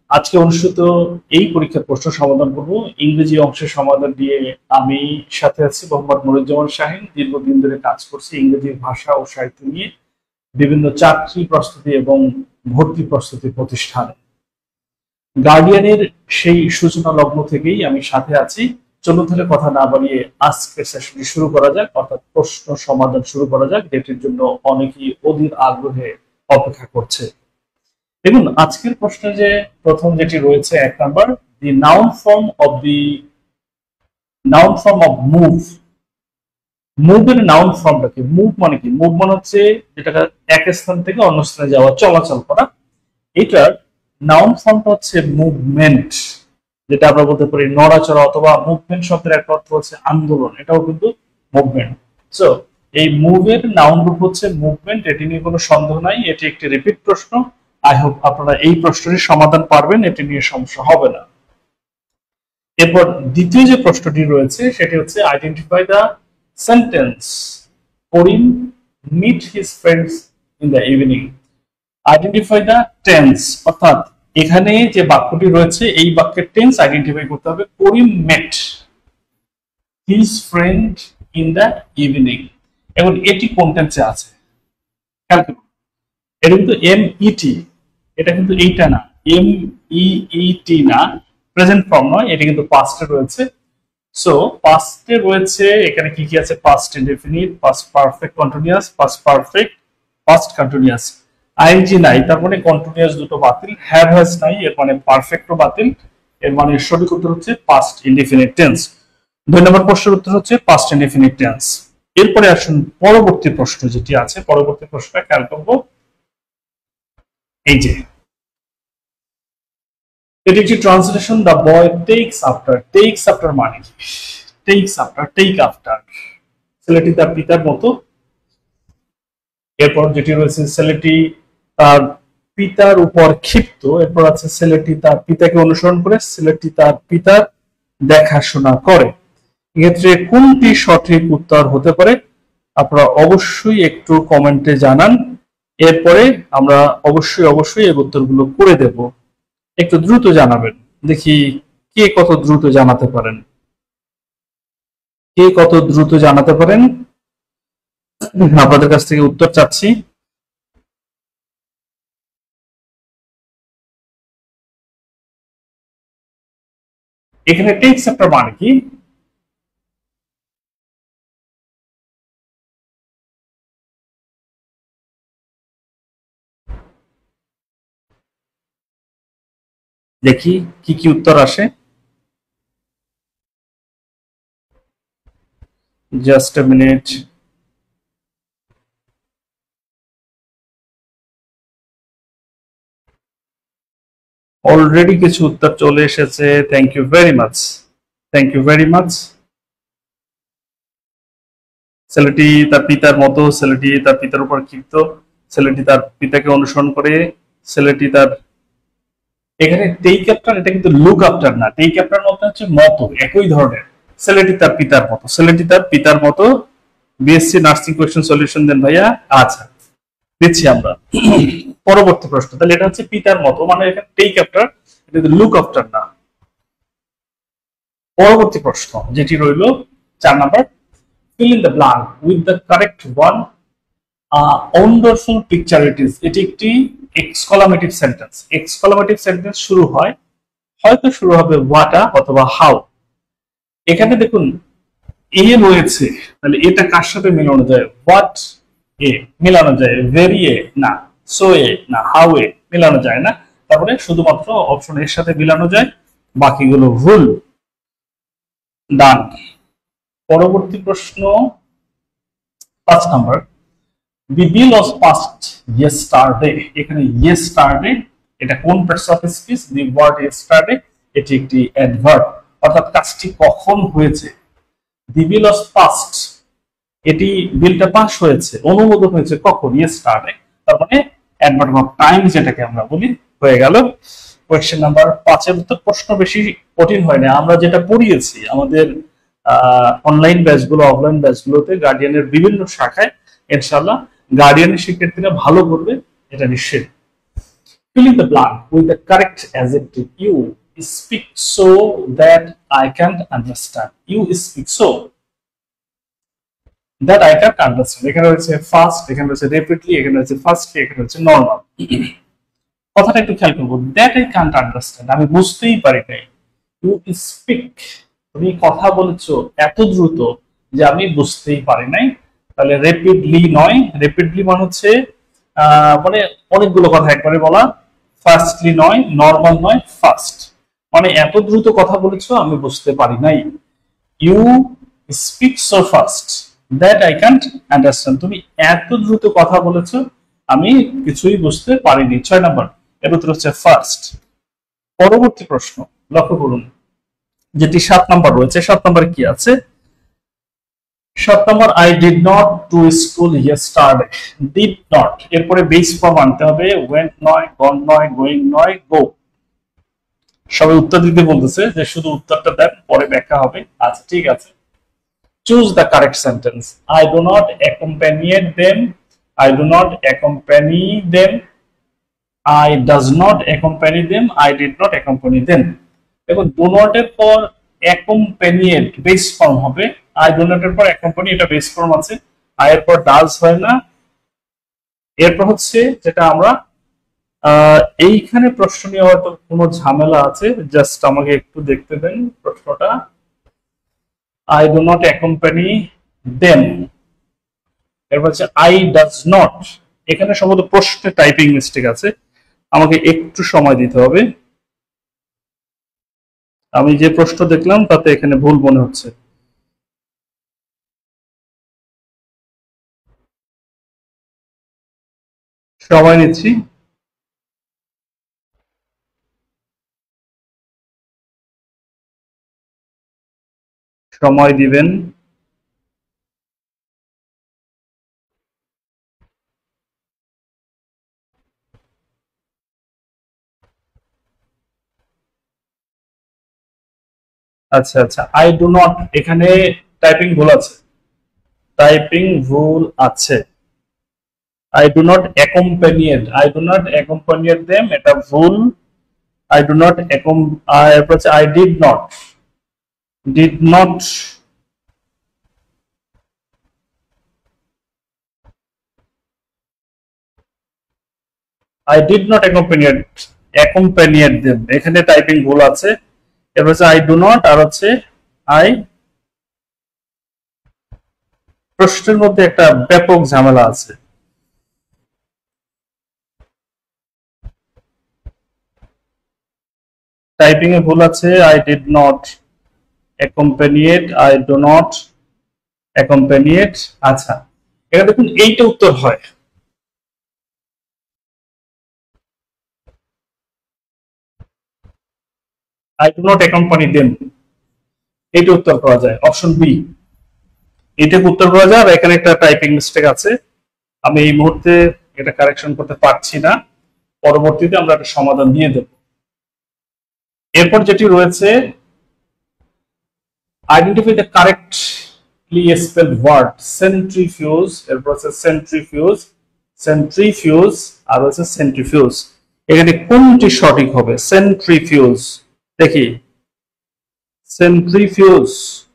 আজকে অনুষ্ঠিত এই পরীক্ষার প্রশ্ন সমাধান করব। ইংরেজি অংশের সমাধান দিয়ে আমি সাথে আছি মোহাম্মদ মনিরুজ্জামান শাহীন। দীর্ঘদিন ধরে কাজ করছি ইংরেজি ভাষা ও সাহিত্য নিয়ে বিভিন্ন চাকরি প্রস্তুতি এবং ভর্তি প্রস্তুতি প্রতিষ্ঠানে। গার্ডিয়ানের সেই সূচনা লগ্ন থেকেই আমি সাথে আছি। চলুন তাহলে কথা না বাড়িয়ে আজকের সেশনটি শুরু করা যাক, অর্থাৎ প্রশ্ন সমাধান শুরু করা যাক, যেটির জন্য অনেকেই অধীর আগ্রহে অপেক্ষা করছে। দেখুন, আজকের প্রশ্নে যে প্রথম যেটি রয়েছে 1 number, the noun form of move. মুভের নাউন ফর্মটা কি? মুভ মানে কি? মুভ মানে হচ্ছে যেটা এক স্থান থেকে অন্য স্থানে যাওয়া, চলাচল করা। এটার নাউন ফর্মটা হচ্ছে মুভমেন্ট, যেটা আমরা বলতে পারি নড়াচড়া, অথবা মুভমেন্ট শব্দের একটা অর্থ হচ্ছে আন্দোলন, এটাও কিন্তু মুভমেন্ট। সো এই মুভের নাউন রূপ হচ্ছে মুভমেন্ট, এটি নিয়ে কোনো সন্দেহ নাই। এটি একটি রিপিট প্রশ্ন। আই হোপ আপনারা এই প্রশ্নটির সমাধান পারবেন, এটি নিয়ে সমস্যা হবে না। এরপর দ্বিতীয় যে প্রশ্নটি রয়েছে সেটি হচ্ছে identify the sentence Karim meet his friends in the evening. Identify the tense, অর্থাৎ এখানে যে বাক্যটি রয়েছে এই বাক্যের টেন্স আইডেন্টিফাই করতে হবে। Karim met his friend in the evening. এখন এটি কোন টেন্সে আছে খেয়াল করুন। এটা কিন্তু এমইটি, এটা কিন্তু এইটা না, এমইইটি না, প্রেজেন্ট ফর্ম নয়, এটা কিন্তু পাস্টে রয়েছে। সো পাস্টে রয়েছে এখানে কি কি আছে? Past indefinite, past perfect continuous, past perfect, past continuous. ING নাই, তার মানে কন্টিনিউয়াস দুটো বাতিল। হ্যাভ হ্যাজ নাই, এর মানে পারফেক্টও বাতিল। এর মানে সঠিক উত্তর হচ্ছে পাস্ট ইনডেফিনিট টেন্স। 2 নম্বর প্রশ্নের উত্তর হচ্ছে পাস্ট ইনডেফিনিট টেন্স। এরপরে আসুন পরবর্তী প্রশ্ন যেটি আছে, পরবর্তী প্রশ্নটা খেয়াল করবো। এই যে এটি একটি translation, the boy takes after. Takes after মানে কি? টেকস আফটার, টেক আফটার, ছেলেটি তার পিতার মতো। এরপর যেটি রয়েছে ছেলেটি তার পিতার উপর ক্ষিপ্ত। এরপর আছে ছেলেটি তার পিতাকে অনুসরণ করে, ছেলেটি তার পিতার দেখাশোনা করে। এক্ষেত্রে কোনটি সঠিক উত্তর হতে পারে আপনারা অবশ্যই একটু কমেন্টে জানান। এরপরে আমরা অবশ্যই এর উত্তরগুলো করে দেব। একটু দ্রুত জানাবেন, দেখি কে কত দ্রুত জানাতে পারেন। কে কত দ্রুত জানাতে পারেন আপনাদের কাছ থেকে উত্তর চাচ্ছি। এখানে টেক্স আফটার মানে কি? দেখি কি কি উত্তর আসে। Just a minute. অলরেডি কিছু উত্তর চলে এসেছে। Thank you very much, thank you very much. ছেলেটি তার পিতার মতো, ছেলেটি তার পিতার উপর ক্ষিপ্ত, ছেলেটি তার পিতাকে অনুসরণ করে, ছেলেটি তার, এখানে টেক আফটার, এটা কিন্তু লুক আফটার না। টেক আফটার মতো হচ্ছে মতো, একই ধরনের। ছেলেটি তার পিতার মতো, ছেলেটি তার পিতার মতো। বিএসসি নার্সিং কোয়েশ্চেন সলিউশন দেন ভাইয়া। আচ্ছা, দিচ্ছি আমরা। পরবর্তী প্রশ্ন, তাহলে এটা হচ্ছে পিতার মতো, মানে এখানে টেক আফটার, এটা লুক আফটার না। পরবর্তী প্রশ্ন যেটি রইল 4 number, fill in the blank with the correct one. Wonderful picture it is. এটি একটি এক্সক্লামেটিভ সেন্টেন্স। এক্সক্লামেটিভ সেন্টেন্স শুরু হয়, হয়তো শুরু হবে হোয়াটা অথবা হাউ। এখানে দেখুন এ রয়েছে, তাহলে এটা কার সাথে মিলানো যায়? হোয়াট এ মিলানো যায়, ভেরি এ না, সো এ না, হাউ এ মিলানো যায় না। তারপরে শুধুমাত্র অপশন এর সাথে মিলানো যায়, বাকিগুলো ভুল। ডান। পরবর্তী প্রশ্ন 5 number, the bill was passed yesterday। এখানে yesterday এটা কোন parts of speech? the word yesterday এটি একটি অ্যাডভার্ব, অর্থাৎ কাজটি কখন হয়েছে। the bill was passed, এটি বিলটা পাস হয়েছে, অনুমোদন হয়েছে কখন? yesterday, তার মানে অ্যাডভার্ব অফ টাইম যেটাকে আমরা বলি, হয়ে গেল। কোয়েশ্চেন নাম্বার 5 এর উত্তর। প্রশ্ন বেশি কঠিন হয় না, আমরা যেটা পড়িয়েছি আমাদের অনলাইন ব্যাচগুলো, অফলাইন ব্যাচগুলোতে, গার্ডিয়ানের বিভিন্ন শাখায়, ইনশাআল্লাহ গার্ডিয়ানের শিক্ষার্থীরা ভালো করবে, এটা নিশ্চিত। Fill in the blank with the correct adjective. You speak so that I can't understand. You speak so that I can't understand. এখানে রয়েছে ফাস্ট, এখানে রয়েছে রেপিডলি, এখানে রয়েছে ফাস্টলি, এখানে রয়েছে নরমাল। কথাটা একটু খেয়াল করবো, দ্যাট আই কান্ট আন্ডারস্ট্যান্ড, আমি বুঝতেই পারি নাই। ইউ স্পিক, তুমি কথা বলেছো এত দ্রুত যে আমি বুঝতেই পারি নাই। তাহলে রেপিডলি নয়, রেপিডলি মানে হচ্ছে মানে অনেকগুলো কথা একবারে বলা। ফাস্টলি নয়, নরমাল নয়, ফাস্ট মানে এত দ্রুত কথা বলেছো আমি বুঝতে পারি নাই। You speak so fast that I can't understand, তুমি এত দ্রুত কথা বলেছো আমি কিছুই বুঝতে পারিনি। 6 নম্বর, এর উত্তর হচ্ছে ফার্স্ট। পরবর্তী প্রশ্ন লক্ষ্য করুন, যেটি 7 নম্বর রয়েছে। 7 নম্বরে কি আছে? 7 number, I did not to school yesterday. Did not এরপরে বেস ফর্ম আনতে হবে, ওয়েন্ট নয়, গন নয়, গোয়িং নয়, গো। সবাই উত্তর দিতে বলতেছে যে শুধু উত্তরটা দেন, পরে ব্যাখ্যা হবে। আচ্ছা ঠিক আছে। Choose the correct sentence. I do not accompany them. I do not accompany them. I does not accompany them. I did not accompany them. দেখুন, do not এর পর accompanied বেস ফর্ম হবে। I do not এর পর accompany, এটা base form আছে। I এর পর does হয় না। এরপর হচ্ছে যেটা আমরা এইখানে প্রশ্ন নিয়ে হয়তো কোনো ঝামেলা আছে, জাস্ট আমাকে একটু দেখতে দেন প্রশ্নটা। I do not accompany them, এরপর হচ্ছে I does not, এখানে সম্ভবত প্রশ্নে টাইপিং মিস্টেক আছে, আমাকে একটু সময় দিতে হবে। আমি যে প্রশ্ন দেখলাম তাতে এখানে ভুল মনে হচ্ছে। সময় নিচ্ছি। সময় দিবেন। আচ্ছা আচ্ছা, আই ডু নট, এখানে টাইপিং ভুল আছে, টাইপিং ভুল আছে। I do not accompanied, I do not accompanied them, এটা ভুল। আই ডু নট এরপর হচ্ছে I did not, did not I did not accompanied them, এখানে টাইপিং ভুল আছে। এরপর হচ্ছে I do not, আর হচ্ছে I, প্রশ্নের মধ্যে একটা ব্যাপক ঝামেলা আছে। টাইপিং এ ভুল আছে। I did not accompanied, I do not accompanied। আচ্ছা, এখানে দেখুন এইটা উত্তর হয়। I do not accompany them, এটা উত্তর করা যায়, অপশন বি এটাকে উত্তর করা যায়। আর এখানে একটা টাইপিং মিস্টেক আছে, আমি এই মুহূর্তে এটা কারেকশন করতে পারছি না, পরবর্তীতে আমরা একটা সমাধান দিয়ে দেব। এরপর যেটি রয়েছে, identify the correctly spelled word centrifuge. এরপর হচ্ছে সেন্ট্রিফিউজ, সেন্ট্রিফিউজ আর হচ্ছে সেন্ট্রিফিউজ, এখানে কোনটি সঠিক হবে? সেন্ট্রিফিউজ, দেখি সেন্ট্রিফিউজ,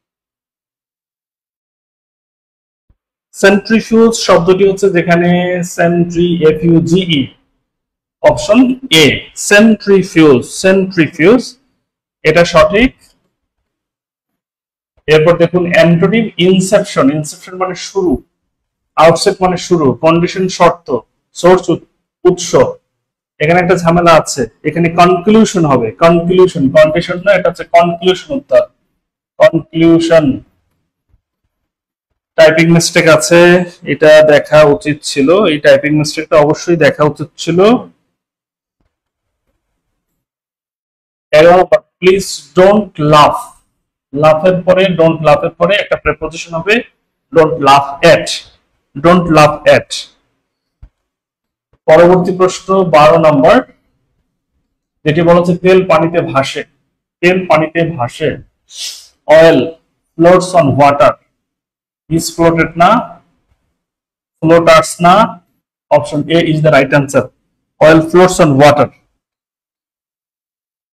সেন্ট্রিফিউজ শব্দটি হচ্ছে যেখানে centri, F U G E, option A centrifuge, centrifuge এটা সঠিক। এরপর দেখুন অ্যান্টোনিম ইনসেপশন, ইনসেপশন মানে শুরু, আউটসেট মানে শুরু, কন্ডিশন শর্ত, সোর্স উৎস, এখানে একটা ঝামেলা আছে, এখানে কনক্লুশন হবে, কনক্লুশন, কন্ডিশন না, এটা হচ্ছে কনক্লুশন উত্তর, কনক্লুশন। টাইপিং মিস্টেক আছে, এটা দেখা উচিত ছিল, এই টাইপিং মিস্টেকটা অবশ্যই দেখা উচিত ছিল। প্লিজ ডোন্ট লাফ, লাফের পরে, ডোন্ট লাফের পরে একটা প্রিপোজিশন হবে, ডোন্ট লাফ এট, ডোন্ট লাফ এট। পরবর্তী প্রশ্ন 12 নম্বর, যেটি বলা হচ্ছে তেল পানিতে ভাসে, তেল পানিতে ভাসে। Oil floats on water, is floated না, floaters না, option A is the right answer. Oil floats on water.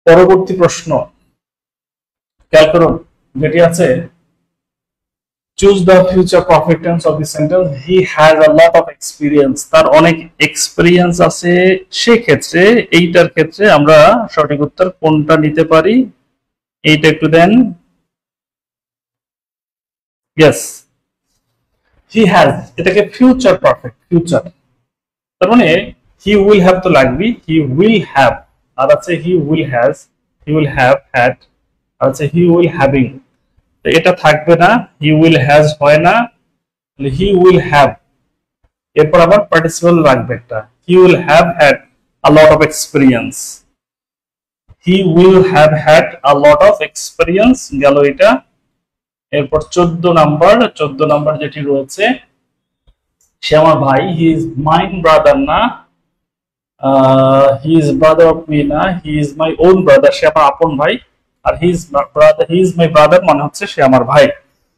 পরবর্তী প্রশ্ন খেয়াল করুন, যেটি আছে choose the future perfect tense of the sentence he has a lot of experience. তার অনেক এক্সপিরিয়েন্স আছে, সেক্ষেত্রে এইটার ক্ষেত্রে আমরা সঠিক উত্তর কোনটা নিতে পারি? এইটা একটু দেন। ইয়েস, হি হ্যাজ, এটাকে ফিউচার পারফেক্ট, ফিউচার, তার মানে হি উইল হ্যাভ তো লাগবে, হি উইল হ্যাভ, আর আছে he will has, he will have had, আর আছে হি উইল হ্যাভিং। তো এটা থাকবে না, হি উইল হ্যাজ হয় না, হি উইল হ্যাভ, এরপর আবার পার্টিসিপল লাগবে একটা, he will have had a lot of experience, he will have had a lot of experience গেল এটা। এরপর 14 নাম্বার যেটি রয়েছে, সে আমার ভাই, হি ইজ মাইন ব্রাদার না, he is brother of me না, he is my own brother, সে আমার আপন ভাই, আর হি ইজ মাই ব্রাদার মানে হচ্ছে সে আমার ভাই।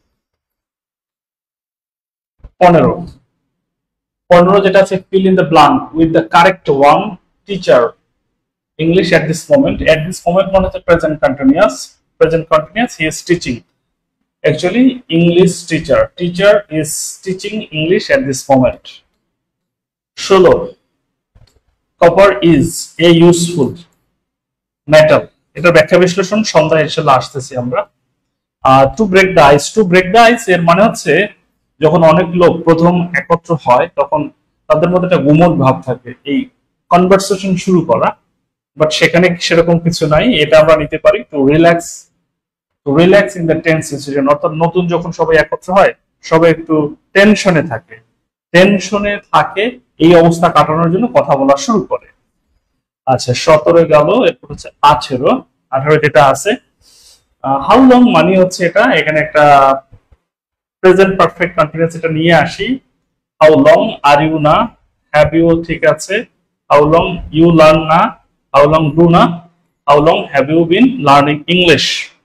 15 যেটা আছে, fill in the blank with the correct one. Teacher English at this moment. At this moment মানে হচ্ছে present continuous. Present continuous, he is teaching. Actually, English teacher. Teacher is teaching English at this moment. 16. Copper is a useful metal. এটা ব্যাখ্যা বিশ্লেষণ সন্ধ্যায় এসে আসতেছি আমরা। To break the ice, to break the ice এর মানে হচ্ছে যখন অনেক লোক প্রথম একত্র হয় তখন তাদের মধ্যে একটা গুমট ভাব থাকে, এই কনভারসেশন শুরু করা, বাট সেখানে সেরকম কিছু নাই। এটা আমরা নিতে পারি to relax, to relax in the tense situation, অর্থাৎ নতুন যখন সবাই একত্র হয় সবাই একটু টেনশনে থাকে, টেনশনে থাকে, এই অবস্থা কাটানোর জন্য কথা বলা শুরু করে। আচ্ছা 17 গেল, এরপর হচ্ছে 18 যেটা আছে, হাউ লং মানে হচ্ছে এটা, এখানে একটা প্রেজেন্ট পারফেক্ট কন্টিনিউয়াস এটা নিয়ে আসি। হাউ লং আর ইউ না, হ্যাভ ইউ ঠিক আছে, হাউ লং ইউ লার্ন না, হাউ লং ডু না, how long have you been learning English.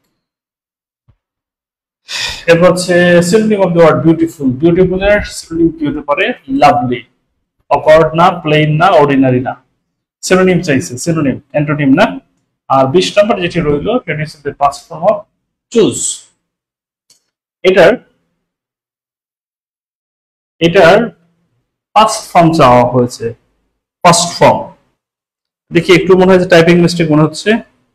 এরপর হচ্ছে synonym of the word beautiful, beautiful এর সিনোনিম কি হতে পারে? লাভলি, অকওয়ার্ড না, প্লেন না, অর্ডিনারি না, সিনোনিম চাইছে, সিনোনিম, অ্যান্টোনিম না। আর 20 নম্বর যেটি রইল সেটি হচ্ছে পাস্ট ফর্ম অফ চুজ। এটার পাস্ট ফর্ম চাওয়া হয়েছে, পাস্ট ফর্ম। দেখি একটু মনে হয় টাইপিং মিস্টেক মনে হচ্ছে,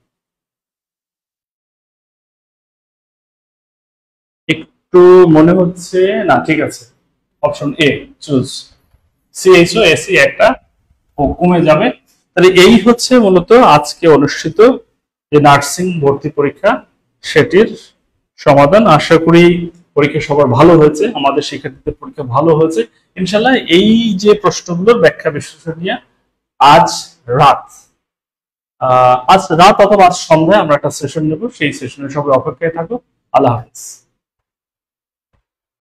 একটু মনে হচ্ছে না, ঠিক আছে, option A choose, C H O S E একটা ও কমে যাবে। তাহলে এই হচ্ছে মূলত আজকে অনুষ্ঠিত যে নার্সিং ভর্তি পরীক্ষা সেটির সমাধান। আশা করি পরীক্ষা সবার ভালো হয়েছে, আমাদের শিক্ষার্থীদের পরীক্ষা ভালো হয়েছে ইনশাল্লাহ। এই যে প্রশ্নগুলোর ব্যাখ্যা বিশ্লেষণ নিয়ে আজ রাত অথবা আজ সন্ধ্যায় আমরা একটা সেশন নেব, সেই সেশনে সবাই অপেক্ষায় থাকো। আল্লাহ হাফিজ।